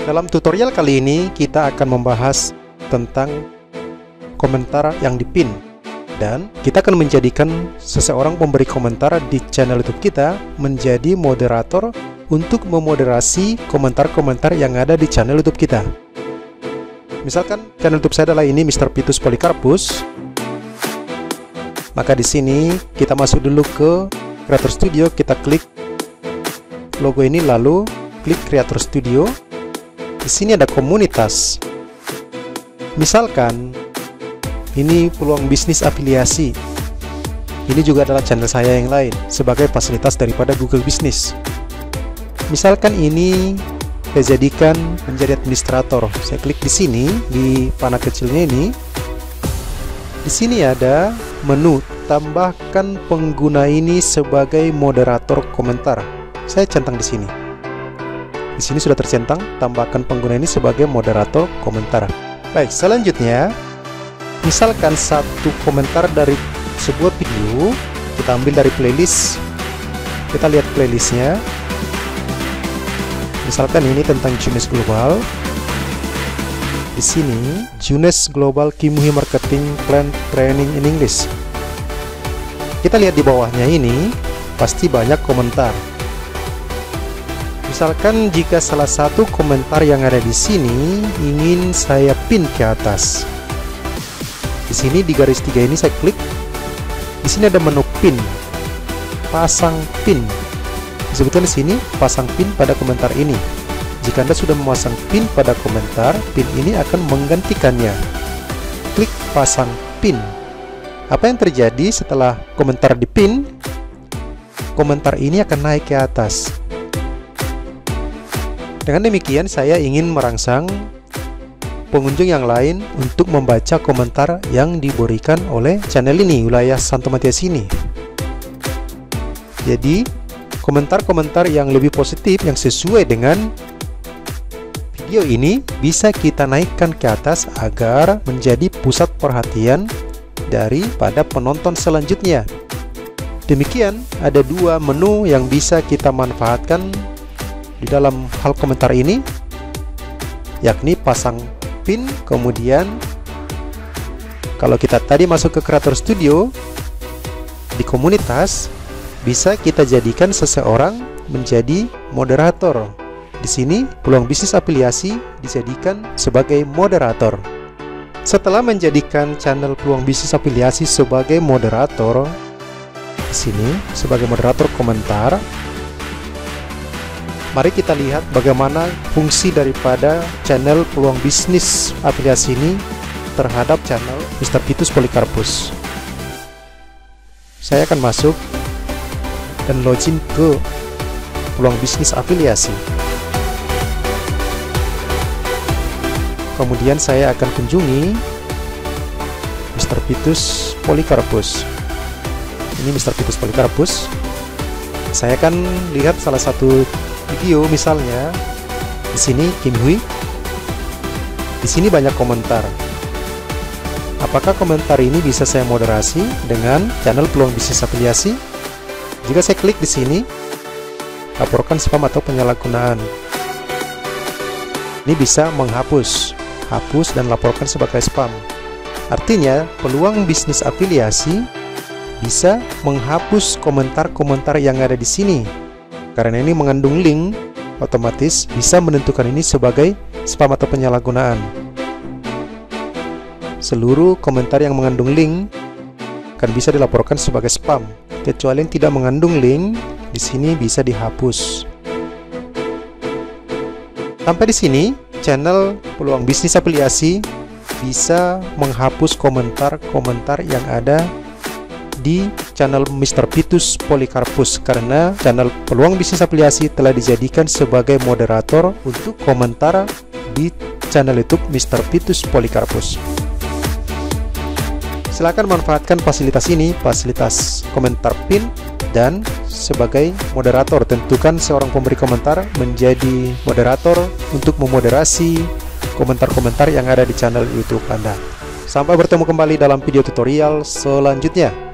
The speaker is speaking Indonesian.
Dalam tutorial kali ini kita akan membahas tentang komentar yang dipin, dan kita akan menjadikan seseorang pemberi komentar di channel YouTube kita menjadi moderator untuk memoderasi komentar-komentar yang ada di channel YouTube kita. Misalkan channel YouTube saya adalah ini Mr. Pitus Polikarpus, maka di sini kita masuk dulu ke Creator Studio, kita klik logo ini lalu klik Creator Studio. Di sini ada komunitas. Misalkan ini peluang bisnis afiliasi. Ini juga adalah channel saya yang lain sebagai fasilitas daripada Google Business. Misalkan ini saya jadikan menjadi administrator. Saya klik di sini di panah kecilnya ini. Di sini ada menu tambahkan pengguna ini sebagai moderator komentar. Saya centang di sini. Di sini sudah tercentang tambahkan pengguna ini sebagai moderator komentar. Baik, selanjutnya misalkan satu komentar dari sebuah video kita ambil dari playlist. Kita lihat playlistnya. Misalkan ini tentang Junes Global. Di sini Junes Global Kimuhi Marketing Plan Training in English. Kita lihat di bawahnya ini pasti banyak komentar. Misalkan jika salah satu komentar yang ada di sini ingin saya pin ke atas. Di sini di garis 3 ini saya klik. Di sini ada menu pin. Pasang pin. Disebutkan di sini pasang pin pada komentar ini. Jika Anda sudah memasang pin pada komentar, pin ini akan menggantikannya. Klik pasang pin. Apa yang terjadi setelah komentar dipin? Komentar ini akan naik ke atas. Dengan demikian saya ingin merangsang pengunjung yang lain untuk membaca komentar yang diberikan oleh channel ini, Wilayah Santo Matias ini. Jadi komentar-komentar yang lebih positif yang sesuai dengan video ini bisa kita naikkan ke atas agar menjadi pusat perhatian daripada penonton selanjutnya. Demikian ada dua menu yang bisa kita manfaatkan di dalam hal komentar ini, yakni pasang pin. Kemudian kalau kita tadi masuk ke Creator Studio, di komunitas bisa kita jadikan seseorang menjadi moderator. Di sini peluang bisnis afiliasi dijadikan sebagai moderator. Setelah menjadikan channel peluang bisnis afiliasi sebagai moderator, di sini sebagai moderator komentar, mari kita lihat bagaimana fungsi daripada channel peluang bisnis afiliasi ini terhadap channel Mr. Pitus Polikarpus. Saya akan masuk dan login ke peluang bisnis afiliasi. Kemudian saya akan kunjungi Mr. Pitus Polikarpus. Ini Mr. Pitus Polikarpus. Saya akan lihat salah satu video, misalnya di sini Kimuhi. Di sini banyak komentar. Apakah komentar ini bisa saya moderasi dengan channel peluang bisnis afiliasi? Jika saya klik di sini, laporkan spam atau penyalahgunaan. Ini bisa menghapus, hapus dan laporkan sebagai spam. Artinya peluang bisnis afiliasi bisa menghapus komentar-komentar yang ada di sini. Karena ini mengandung link, otomatis bisa menentukan ini sebagai spam atau penyalahgunaan. Seluruh komentar yang mengandung link akan bisa dilaporkan sebagai spam. Kecuali yang tidak mengandung link, di sini bisa dihapus. Sampai di sini, channel peluang bisnis afiliasi bisa menghapus komentar-komentar yang ada di channel Mr. Pitus Polikarpus, karena channel peluang bisnis afiliasi telah dijadikan sebagai moderator untuk komentar di channel YouTube Mr. Pitus Polikarpus. Silakan manfaatkan fasilitas ini, fasilitas komentar pin, dan sebagai moderator tentukan seorang pemberi komentar menjadi moderator untuk memoderasi komentar-komentar yang ada di channel YouTube Anda. Sampai bertemu kembali dalam video tutorial selanjutnya.